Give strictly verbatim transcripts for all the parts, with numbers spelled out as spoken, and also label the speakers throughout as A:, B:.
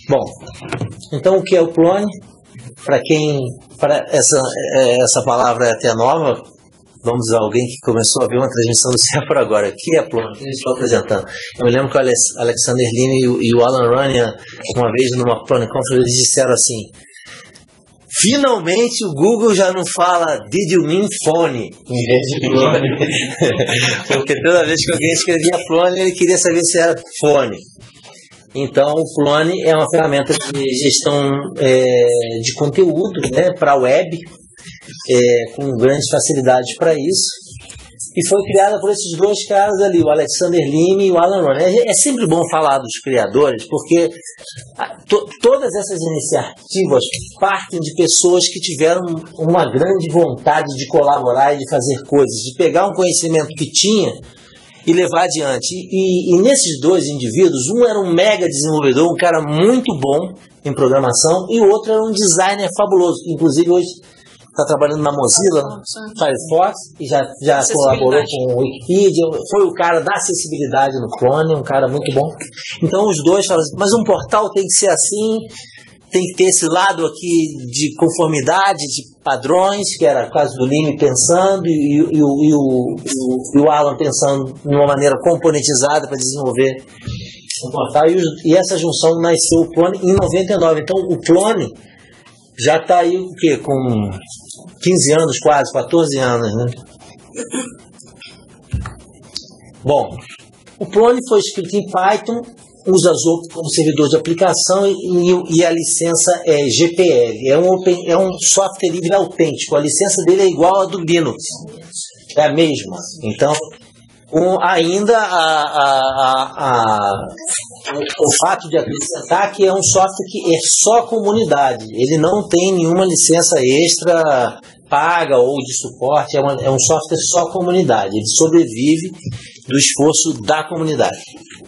A: Bom, então o que é o clone? Para quem, para essa, essa palavra é até nova, vamos dizer, alguém que começou a ver uma transmissão do C E R por agora. O que é clone? O que eles estão apresentando? Eu me lembro que o Alexander Lim e o, e o Alan Rania, uma vez numa Clone Conference, eles disseram assim: finalmente o Google já não fala "Did you mean phone?" em vez de clone. Porque toda vez que alguém escrevia clone, ele queria saber se era fone. Então, o clone é uma ferramenta de gestão é, de conteúdo, né, para a web, é, com grandes facilidades para isso. E foi criada por esses dois caras ali, o Alexander Lim e o Alan Rania. É, é sempre bom falar dos criadores, porque to, todas essas iniciativas partem de pessoas que tiveram uma grande vontade de colaborar e de fazer coisas, de pegar um conhecimento que tinha e levar adiante. E, e, e nesses dois indivíduos, um era um mega desenvolvedor, um cara muito bom em programação, e o outro era um designer fabuloso. Inclusive hoje está trabalhando na Mozilla, Firefox, e já, já colaborou com o Wikipedia, foi o cara da acessibilidade no clone, um cara muito bom. Então os dois falam assim, mas um portal tem que ser assim, tem que ter esse lado aqui de conformidade, de padrões, que era o caso do Lime pensando, e, e, e, o, e, o, e o Alan pensando de uma maneira componentizada para desenvolver um portal, e, e essa junção nasceu o clone em noventa e nove. Então o clone já está aí o quê? Com quinze anos, quase, quatorze anos, né? Bom, o clone foi escrito em Python, usa Zopo como servidor de aplicação e, e, e a licença é G P L. É um, open, é um software livre autêntico. A licença dele é igual a do Linux. É a mesma. Então, um, ainda a, a, a, a, o, o fato de acrescentar que é um software que é só comunidade. Ele não tem nenhuma licença extra paga ou de suporte. É, uma, é um software só comunidade. Ele sobrevive do esforço da comunidade.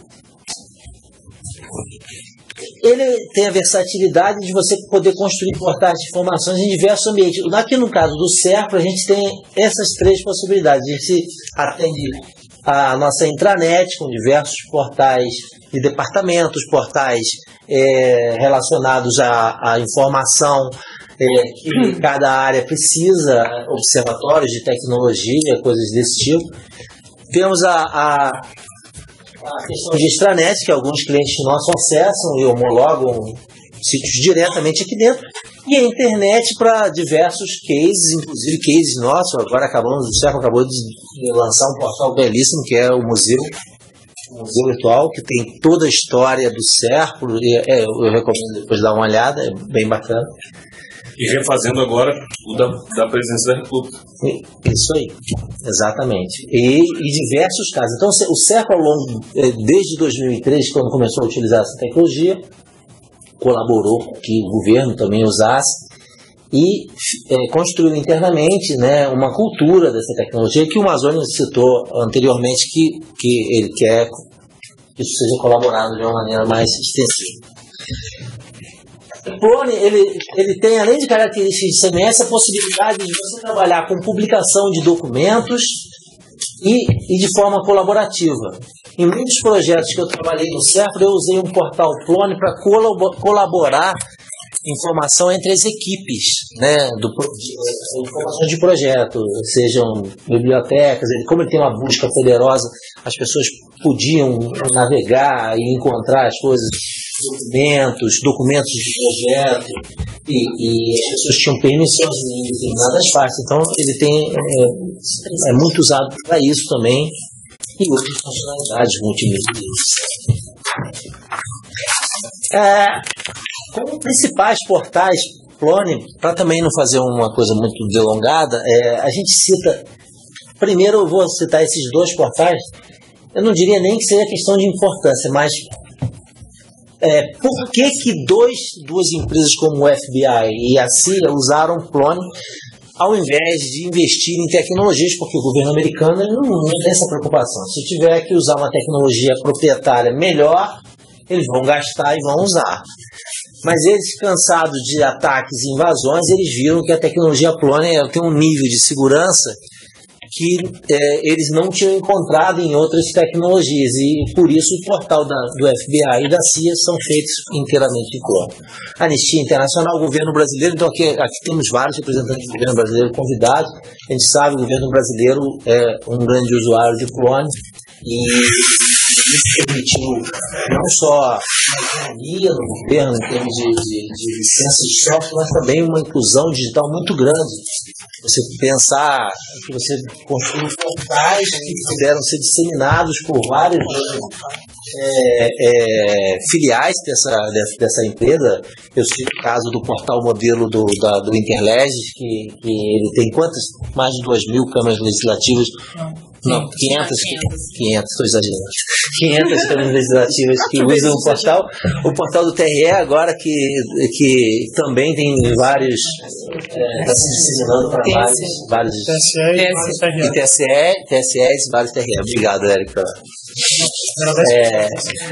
A: Ele tem a versatilidade de você poder construir portais de informações em diversos ambientes. Aqui no caso do C E R P, a gente tem essas três possibilidades. A gente atende a nossa intranet com diversos portais de departamentos, portais é, relacionados à, à informação é, que cada área precisa, observatórios de tecnologia, coisas desse tipo. Temos a... a A questão de extranet, que alguns clientes nossos acessam e homologam sítios diretamente aqui dentro, e a internet para diversos cases, inclusive cases nossos. Agora acabamos, o C E R P acabou de lançar um portal belíssimo, que é o Museu, o Museu Virtual, que tem toda a história do C E R P, e, é, eu recomendo depois dar uma olhada, é bem bacana.
B: E refazendo agora o da, da presença da República.
A: Isso aí, exatamente. E, e diversos casos. Então, o C E R P ao longo, desde dois mil e três, quando começou a utilizar essa tecnologia, colaborou que o governo também usasse e é, construiu internamente, né, uma cultura dessa tecnologia que o Amazônia citou anteriormente, que, que ele quer que isso seja colaborado de uma maneira mais extensiva. O clone, ele, ele tem, além de características de semelhança, a possibilidade de você trabalhar com publicação de documentos e, e de forma colaborativa. Em muitos projetos que eu trabalhei no C E R P, eu usei um portal clone para colaborar informação entre as equipes, né, do, de, informações de projeto, sejam bibliotecas. Como ele tem uma busca poderosa, as pessoas podiam navegar e encontrar as coisas, documentos, documentos de projeto, e, e as pessoas tinham permissões em determinadas partes. Então ele tem é, é muito usado para isso também, e outras funcionalidades multimídia. É, como principais portais clone, para também não fazer uma coisa muito delongada, é, a gente cita, primeiro eu vou citar esses dois portais. Eu não diria nem que seja questão de importância, mas É, por que que dois, duas empresas como o F B I e a C I A usaram clone ao invés de investir em tecnologias? Porque o governo americano não, não tem essa preocupação. Se tiver que usar uma tecnologia proprietária melhor, eles vão gastar e vão usar. Mas eles, cansados de ataques e invasões, eles viram que a tecnologia clone tem um nível de segurança que é, eles não tinham encontrado em outras tecnologias, e por isso o portal da, do F B I e da C I A são feitos inteiramente em clone. Anistia Internacional, o governo brasileiro, então aqui, aqui temos vários representantes do governo brasileiro convidados. A gente sabe que o governo brasileiro é um grande usuário de clone, e isso permitiu não só a economia no governo em termos de, de, de licença de software, mas também uma inclusão digital muito grande. Você pensar que você construiu portais que puderam ser disseminados por vários é, é, filiais dessa, dessa empresa. Eu sei o caso do portal modelo do, da, do Interlegis, que, que ele tem quantas? Mais de duas mil câmaras legislativas. Não, quinhentas, quinhentas, estou exagerando. quinhentas câmaras legislativas que usam o portal. O portal do T R E agora, que, que também tem vários, está é, se disseminando para vários, vários
C: T S E,
A: T S E, T S E e vários T R E. Obrigado, Érica. É,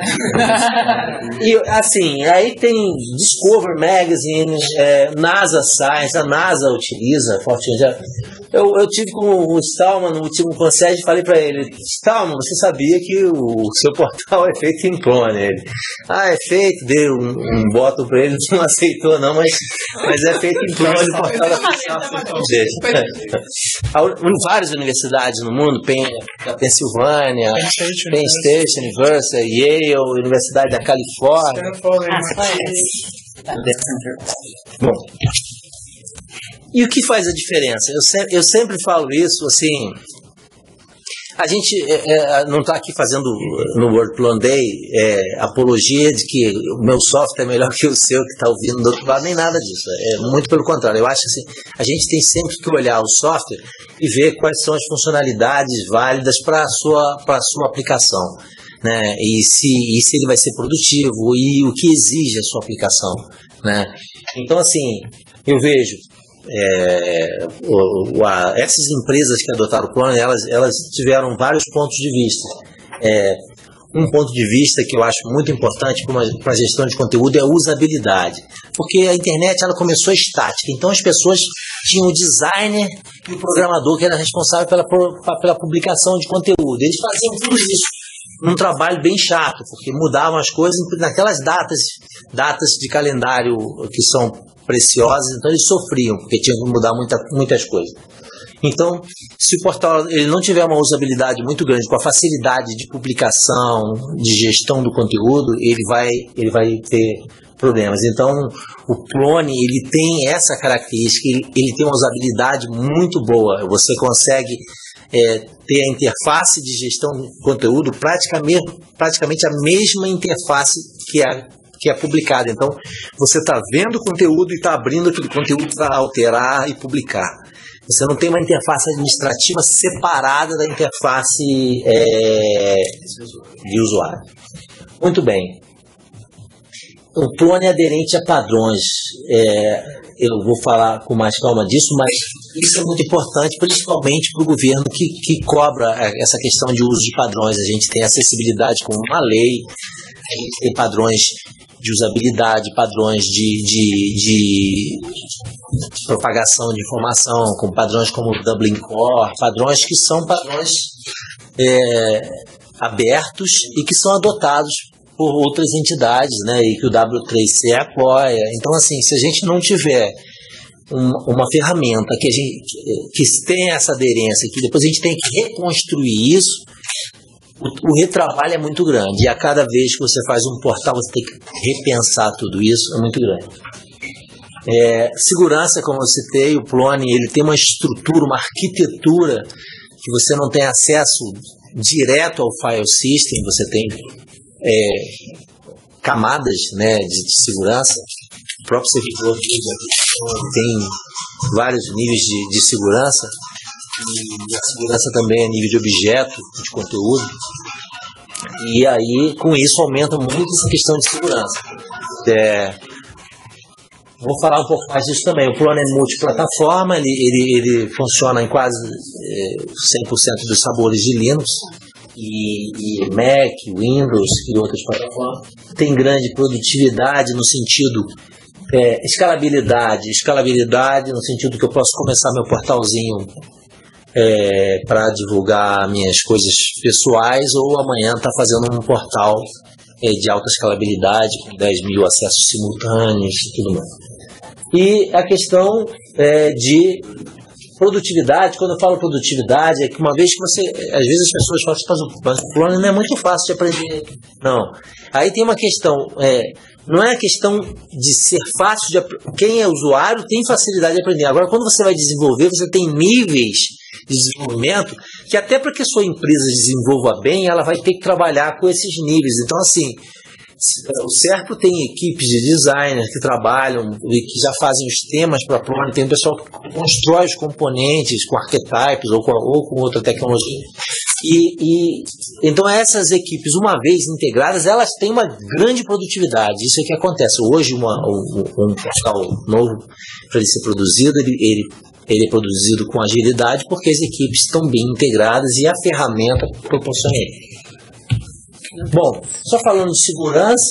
A: e assim, aí tem Discover Magazine, é, NASA Science, a NASA utiliza fortemente. Eu, eu tive com o Stallman no último Concede e falei para ele: Stallman, você sabia que o seu portal é feito em clone? Ele, ah, é feito, dei um, um botão para ele, não aceitou não, mas, mas é feito em clone o portal da Em várias universidades no mundo, Pensilvânia, Penn State University, Yale, Universidade da Califórnia. Bom, e o que faz a diferença? Eu sempre, eu sempre falo isso, assim, a gente é, é, não está aqui fazendo no World Clone Day é, apologia de que o meu software é melhor que o seu que está ouvindo do outro lado, nem nada disso, é muito pelo contrário. Eu acho assim, a gente tem sempre que olhar o software e ver quais são as funcionalidades válidas para a sua, para a sua aplicação, né? E se, e se ele vai ser produtivo e o que exige a sua aplicação, né? Então, assim, eu vejo É, o, o, a, essas empresas que adotaram o clone, elas, elas tiveram vários pontos de vista. É, um ponto de vista que eu acho muito importante para a gestão de conteúdo é a usabilidade, porque a internet ela começou estática, então as pessoas tinham o designer e o programador que era responsável pela, pela publicação de conteúdo. Eles faziam tudo isso num trabalho bem chato, porque mudavam as coisas naquelas datas, datas de calendário que são preciosas, então eles sofriam, porque tinham que mudar muita, muitas coisas. Então, se o portal ele não tiver uma usabilidade muito grande, com a facilidade de publicação, de gestão do conteúdo, ele vai, ele vai ter problemas. Então, o clone ele tem essa característica, ele, ele tem uma usabilidade muito boa. Você consegue é, ter a interface de gestão do conteúdo praticamente, praticamente a mesma interface que a que é publicada. Então, você está vendo o conteúdo e está abrindo aquele conteúdo para alterar e publicar. Você não tem uma interface administrativa separada da interface é, de usuário. Muito bem. O clone é aderente a padrões. É, eu vou falar com mais calma disso, mas isso é muito importante, principalmente para o governo que, que cobra essa questão de uso de padrões. A gente tem acessibilidade com uma lei, a gente tem padrões de usabilidade, padrões de, de, de propagação de informação, com padrões como o Dublin Core, padrões que são padrões é, abertos e que são adotados por outras entidades, né, e que o W três C apoia. Então, assim, se a gente não tiver um, uma ferramenta que, a gente, que tem essa aderência, que depois a gente tem que reconstruir isso, O, o retrabalho é muito grande, e a cada vez que você faz um portal você tem que repensar tudo isso, é muito grande. É, segurança, como eu citei, o clone ele tem uma estrutura, uma arquitetura que você não tem acesso direto ao file system, você tem é, camadas, né, de, de segurança. O próprio servidor tem vários níveis de, de segurança. E a segurança também é nível de objeto, de conteúdo, e aí com isso aumenta muito essa questão de segurança. É, vou falar um pouco mais disso também. O clone é multiplataforma, ele, ele, ele funciona em quase é, cem por cento dos sabores de Linux, e, e Mac, Windows e outras plataformas. Tem grande produtividade no sentido é, escalabilidade, escalabilidade no sentido que eu posso começar meu portalzinho é, para divulgar minhas coisas pessoais, ou amanhã está fazendo um portal é, de alta escalabilidade, com dez mil acessos simultâneos e tudo mais. E a questão é, de produtividade, quando eu falo produtividade, é que uma vez que você, às vezes as pessoas falam assim, mas o plano não é muito fácil de aprender. Não. Aí tem uma questão, é, não é a questão de ser fácil de aprender. Quem é usuário tem facilidade de aprender. Agora, quando você vai desenvolver, você tem níveis de desenvolvimento que até para que a sua empresa desenvolva bem, ela vai ter que trabalhar com esses níveis. Então, assim, o Serpro tem equipes de designers que trabalham e que já fazem os temas para a Plone, tem um pessoal que constrói os componentes com archetypes ou com, ou com outra tecnologia. E, e então essas equipes, uma vez integradas, elas têm uma grande produtividade. Isso é que acontece. Hoje, uma, um, um portal novo, para ele ser produzido, ele, ele, ele é produzido com agilidade porque as equipes estão bem integradas e a ferramenta proporciona isso. Bom, só falando de segurança,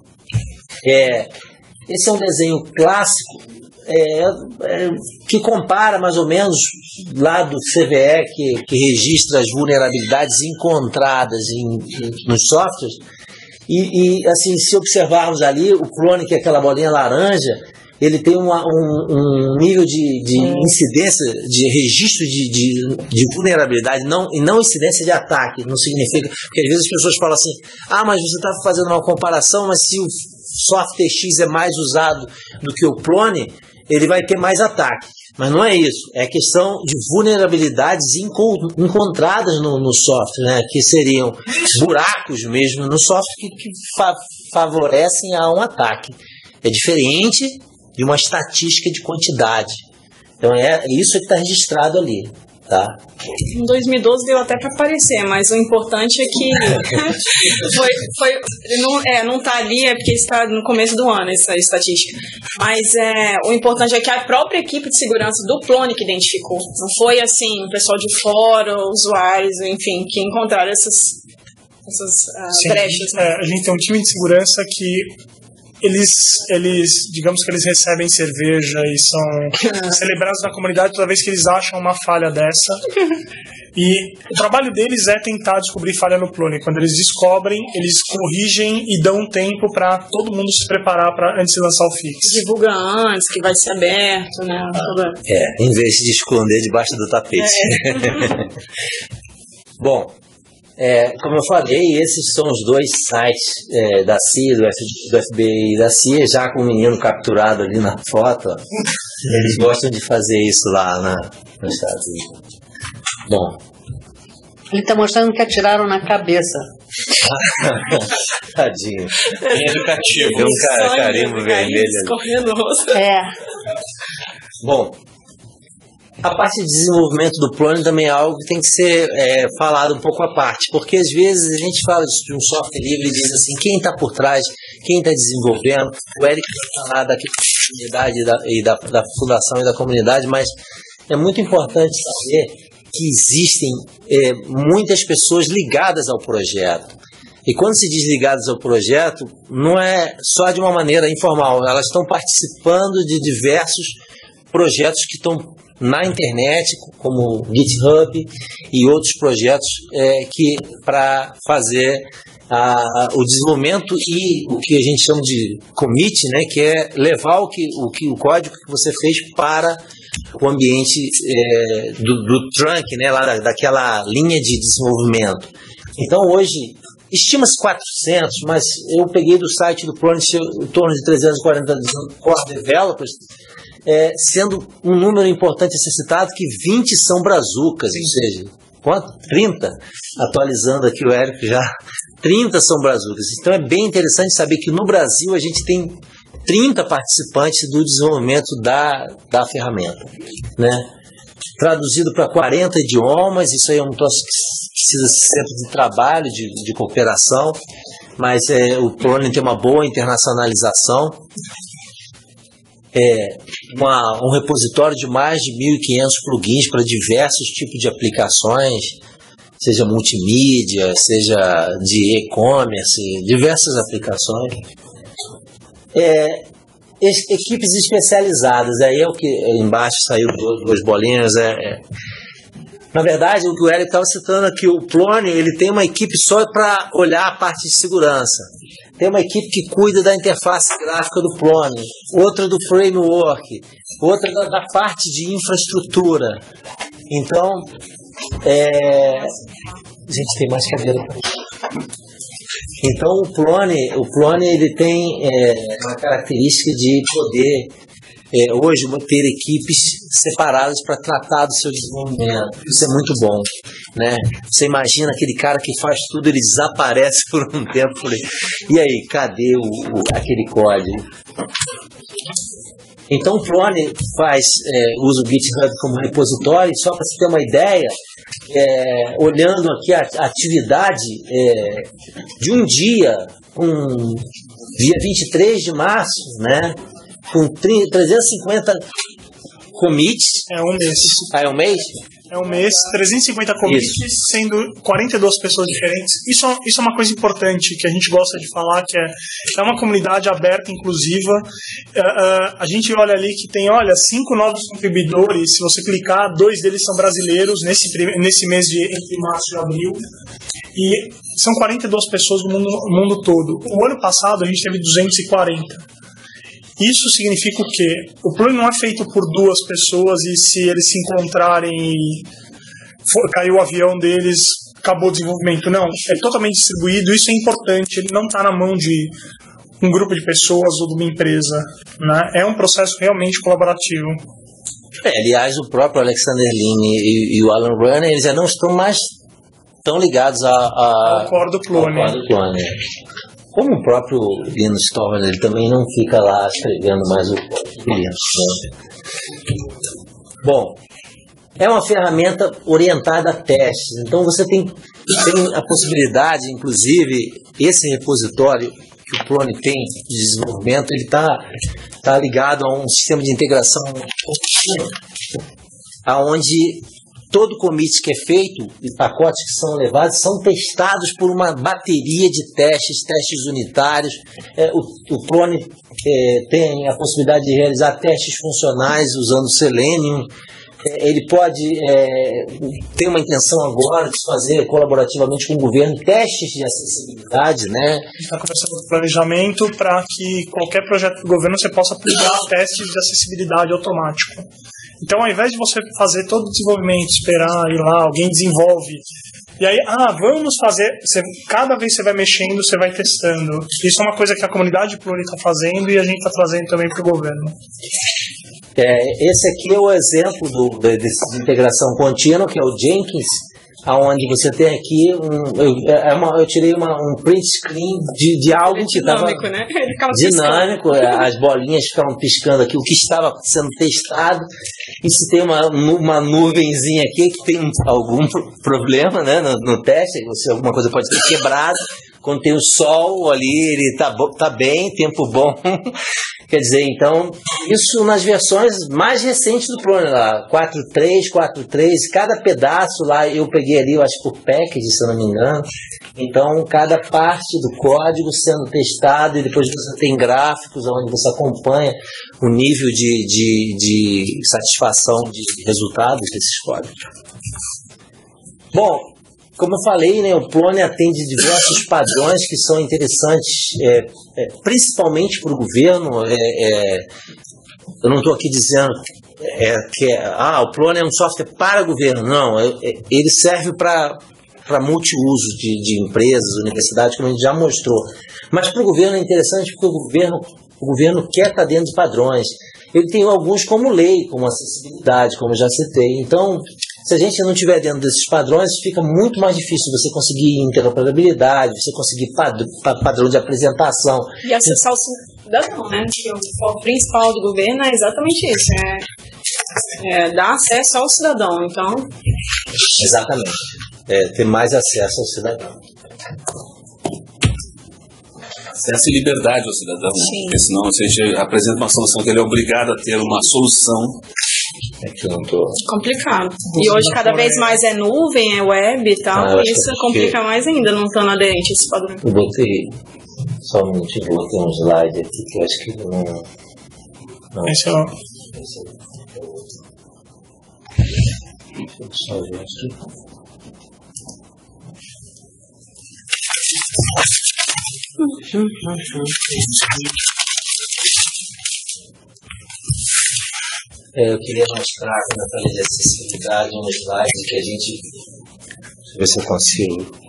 A: é, esse é um desenho clássico é, é, que compara mais ou menos lá do C V E, que, que registra as vulnerabilidades encontradas em, em, nos softwares. E, e assim, se observarmos ali, o clone, que é aquela bolinha laranja, ele tem uma, um, um nível de, de incidência, de registro de, de, de vulnerabilidade, não, e não incidência de ataque. Não significa, porque às vezes as pessoas falam assim, ah, mas você está fazendo uma comparação, mas se o software X é mais usado do que o clone, ele vai ter mais ataque. Mas não é isso, é questão de vulnerabilidades encontradas no, no software, né? Que seriam buracos mesmo no software que, que fa- favorecem a um ataque. É diferente de uma estatística de quantidade. Então é isso que está registrado ali. Tá?
C: Em dois mil e doze deu até para aparecer, mas o importante é que foi, foi, não, é, não tá ali, é porque está no começo do ano essa estatística. Mas é, o importante é que a própria equipe de segurança do Plone que identificou. Não foi assim, o pessoal de fora, usuários, enfim, que encontraram essas, essas uh,
D: Sim,
C: brechas. Né?
D: É, a gente tem um time de segurança que Eles, eles, digamos que eles recebem cerveja e são celebrados na comunidade toda vez que eles acham uma falha dessa. E o trabalho deles é tentar descobrir falha no Plone. Quando eles descobrem, eles corrigem e dão tempo para todo mundo se preparar pra, antes de lançar o fix.
C: Divulga antes, que vai ser aberto, né?
A: É, em vez de esconder debaixo do tapete. É. Bom, É, como eu falei, esses são os dois sites é, da C I A, do, F, do F B I e da C I A, já com o menino capturado ali na foto. Ó. Eles gostam de fazer isso lá na, nos Estados Unidos. Bom.
E: Ele está mostrando que atiraram na cabeça.
A: Tadinho.
B: Bem educativo.
A: Tem um cara, carimbo vermelho
C: escorrendo o rosto.
E: É.
A: Bom. A parte de desenvolvimento do Plone também é algo que tem que ser é, falado um pouco à parte, porque às vezes a gente fala de um software livre e diz assim, quem está por trás, quem está desenvolvendo, o Eric vai falar da comunidade e, da, e da, da fundação e da comunidade, mas é muito importante saber que existem é, muitas pessoas ligadas ao projeto. E quando se diz ligadas ao projeto, não é só de uma maneira informal, elas estão participando de diversos projetos que estão na internet, como o GitHub e outros projetos é, que para fazer a, a, o desenvolvimento e o que a gente chama de commit, né, que é levar o, que, o, que, o código que você fez para o ambiente é, do, do trunk, né, lá da, daquela linha de desenvolvimento. Então hoje estima-se quatrocentos, mas eu peguei do site do Plone em torno de trezentos e quarenta core developers, É, sendo um número importante a ser citado que vinte são brazucas, ou seja, quanto? trinta, atualizando aqui o Érico já, trinta são brazucas. Então é bem interessante saber que no Brasil a gente tem trinta participantes do desenvolvimento da, da ferramenta, né? Traduzido para quarenta idiomas, isso aí é um troço que precisa sempre de trabalho, de, de cooperação, mas é, o Plone tem uma boa internacionalização. É, uma, um repositório de mais de mil e quinhentos plugins para diversos tipos de aplicações, seja multimídia, seja de e-commerce, diversas aplicações. É, es, equipes especializadas, aí é o que embaixo saiu duas bolinhas, é, é, Na verdade, o que o Hélio estava citando aqui, o Plone, ele tem uma equipe só para olhar a parte de segurança. Tem uma equipe que cuida da interface gráfica do Plone, outra do framework, outra da, da parte de infraestrutura. Então, é... gente, tem mais cadeira. Então, o Plone, o Plone ele tem é, uma característica de poder É, hoje ter equipes separadas para tratar do seu desenvolvimento. Isso é muito bom, né? Você imagina aquele cara que faz tudo, ele desaparece por um tempo. E aí, cadê o, o, aquele código? Então o Plone faz, é, usa o GitHub como repositório. Só para você ter uma ideia, é, olhando aqui a, a atividade é, de um dia, um dia vinte e três de março, né? Com trezentos e cinquenta commits.
D: É um mês.
A: Ah, é um mês?
D: É um mês, trezentos e cinquenta commits, isso. Sendo quarenta e duas pessoas diferentes. Isso, isso é uma coisa importante que a gente gosta de falar, que é, é uma comunidade aberta, inclusiva. Uh, uh, a gente olha ali que tem, olha, cinco novos contribuidores. Se você clicar, dois deles são brasileiros nesse, nesse mês de entre março e abril. E são quarenta e duas pessoas no mundo, no mundo todo. O ano passado a gente teve duzentos e quarenta. Isso significa o quê? O plano não é feito por duas pessoas e se eles se encontrarem e for, caiu o avião deles, acabou o desenvolvimento. Não, é totalmente distribuído, isso é importante, ele não está na mão de um grupo de pessoas ou de uma empresa, né? É um processo realmente colaborativo.
A: É, aliás, o próprio Alexander Line e, e o Alan Runner, eles já não estão mais tão ligados a, a,
D: ao core do clone.
A: Ao core do clone. Como o próprio Linus Torvalds, ele também não fica lá escrevendo mais o código do Linus. Bom, é uma ferramenta orientada a testes. Então você tem, tem a possibilidade, inclusive, esse repositório que o Plone tem de desenvolvimento, ele está tá ligado a um sistema de integração aonde todo commit que é feito e pacotes que são levados são testados por uma bateria de testes, testes unitários. É, o, o Plone é, tem a possibilidade de realizar testes funcionais usando Selenium. É, ele pode é, ter uma intenção agora de fazer colaborativamente com o governo testes de acessibilidade, né?
D: A gente está conversando com planejamento para que qualquer projeto do governo você possa aplicar testes de acessibilidade automático. Então, ao invés de você fazer todo o desenvolvimento, esperar ir lá, alguém desenvolve, e aí, ah, vamos fazer, você, cada vez que você vai mexendo, você vai testando. Isso é uma coisa que a comunidade Plone está fazendo e a gente está trazendo também para o governo.
A: É, esse aqui é o exemplo do, de, de integração contínua, que é o Jenkins, aonde você tem aqui um, eu, é uma, eu tirei uma, um print screen de, de algo
C: é
A: que estava
C: né?
A: dinâmico, as bolinhas ficavam piscando aqui, o que estava sendo testado, e se tem uma, uma nuvenzinha aqui que tem algum problema, né, no, no teste, você, alguma coisa pode ter quebrado. Quando tem o sol ali, ele tá, tá bem, tempo bom. Quer dizer, então, isso nas versões mais recentes do Plone, lá, quatro ponto três, quatro ponto três, cada pedaço lá, eu peguei ali, eu acho por package, se eu não me engano. Então, cada parte do código sendo testado, e depois você tem gráficos onde você acompanha o nível de, de, de satisfação de resultados desses códigos. Bom, como eu falei, né, o Plone atende diversos padrões que são interessantes, é, é, principalmente para o governo. É, é, eu não estou aqui dizendo é, que é, ah, o Plone é um software para o governo. Não, é, é, ele serve para para multiuso de, de empresas, universidades, como a gente já mostrou. Mas para o governo é interessante porque o governo, o governo quer estar dentro de padrões. Ele tem alguns como lei, como acessibilidade, como eu já citei. Então, se a gente não estiver dentro desses padrões, fica muito mais difícil você conseguir interoperabilidade, você conseguir padrão, padrão de apresentação.
C: E acessar o cidadão, né? O foco principal do governo é exatamente isso, é, é dar acesso ao cidadão, então...
A: Exatamente, é, ter mais acesso ao cidadão.
B: Acesso e liberdade ao cidadão, né? Porque senão se a gente apresenta uma solução que ele é obrigado a ter uma solução.
A: É que eu não tô...
C: complicado. E hoje cada vez mais é nuvem, é web e tal,
A: ah,
C: e isso complica que... mais ainda, não estando aderente a esse padrão.
A: Eu botei, só um minutinho, eu botei um slide aqui que eu acho que não... não.
D: Esse é o...
A: Deixa eu ver aqui. É, eu queria mostrar, quando eu falei de acessibilidade, um slide que a gente. Deixa eu ver se eu consigo.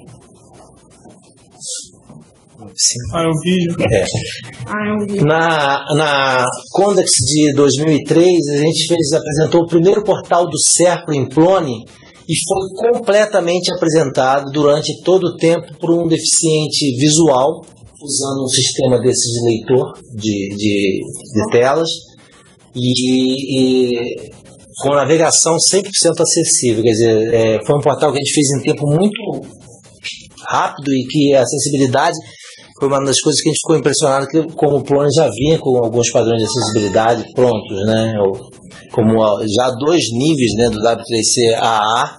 D: Ah, é um vídeo.
A: É.
C: Ah, eu vi.
A: Na, na Condex de dois mil e três, a gente fez, apresentou o primeiro portal do Serpro em Plone e foi completamente apresentado durante todo o tempo por um deficiente visual, usando um sistema desse de leitor de, de, de telas e, e com navegação cem por cento acessível. Quer dizer, é, foi um portal que a gente fez em tempo muito rápido e que a acessibilidade foi uma das coisas que a gente ficou impressionado, que como o Plone já vinha com alguns padrões de acessibilidade prontos, né? Como já dois níveis, né, do W três C A A,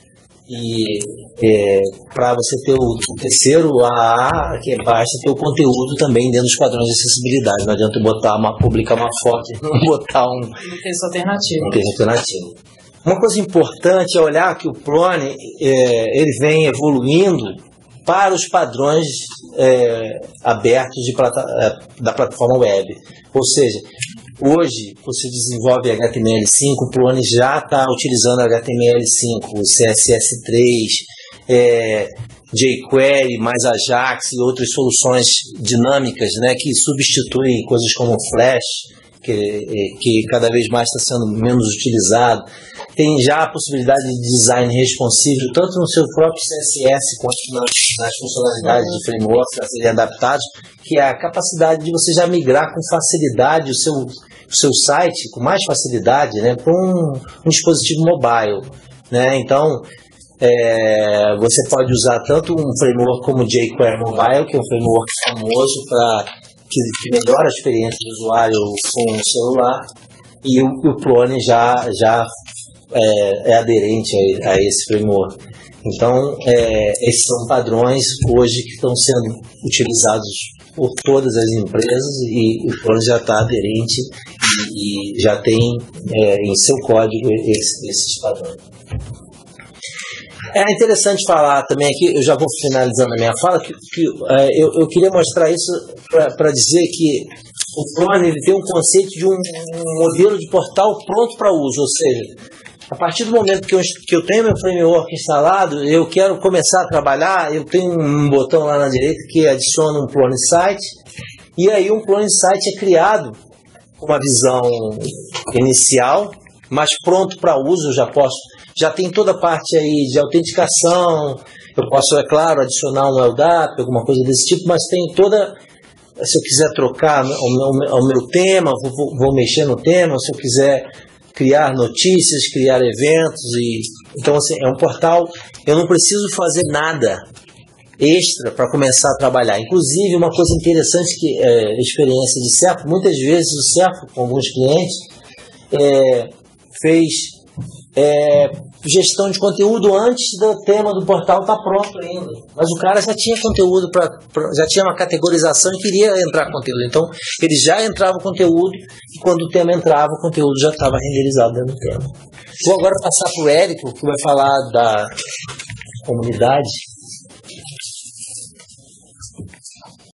A: e é, para você ter o, o terceiro A A, que basta ter o conteúdo também dentro dos padrões de acessibilidade. Não adianta botar uma, publicar uma foto e não botar um,
E: um texto alternativo.
A: Um texto alternativo. Uma coisa importante é olhar que o Plone é, ele vem evoluindo para os padrões é, abertos de plata, é, da plataforma web. Ou seja, hoje você desenvolve H T M L cinco, o Plone já está utilizando H T M L cinco, C S S três, é, jQuery, mais Ajax e outras soluções dinâmicas, né, que substituem coisas como Flash, que, que cada vez mais está sendo menos utilizado. Tem já a possibilidade de design responsivo, tanto no seu próprio C S S quanto nas, nas funcionalidades de frameworks a serem adaptados, que é a capacidade de você já migrar com facilidade o seu, o seu site, com mais facilidade, né, para um, um dispositivo mobile. Né? Então, é, você pode usar tanto um framework como o jQuery Mobile, que é um framework famoso para que, que melhora a experiência do usuário com o celular, e o, o Plone já, já é, é aderente a, a esse framework. Então, é, esses são padrões hoje que estão sendo utilizados por todas as empresas, e o Plone já está aderente e, e já tem é, em seu código esse, esses padrões. É interessante falar também aqui, eu já vou finalizando a minha fala, que, que é, eu, eu queria mostrar isso para dizer que o Plone ele tem um conceito de um, um modelo de portal pronto para uso, ou seja, a partir do momento que eu, que eu tenho meu framework instalado, eu quero começar a trabalhar, eu tenho um botão lá na direita que adiciona um Plone Site, e aí um Plone Site é criado com uma visão inicial, mas pronto para uso. Eu já posso, já tem toda a parte aí de autenticação, eu posso, é claro, adicionar um L D A P, alguma coisa desse tipo, mas tem toda, se eu quiser trocar o meu, o meu tema, vou, vou mexer no tema, se eu quiser criar notícias, criar eventos, e então assim, é um portal, eu não preciso fazer nada extra para começar a trabalhar. Inclusive, uma coisa interessante que é a experiência de Serpro, muitas vezes o Serpro, com alguns clientes, é, fez é, gestão de conteúdo antes do tema do portal estar tá pronto ainda. Mas o cara já tinha conteúdo, pra, pra, já tinha uma categorização e queria entrar conteúdo. Então, ele já entrava o conteúdo, e quando o tema entrava, o conteúdo já estava renderizado dentro do tema. Vou agora passar para o Érico, que vai falar da comunidade.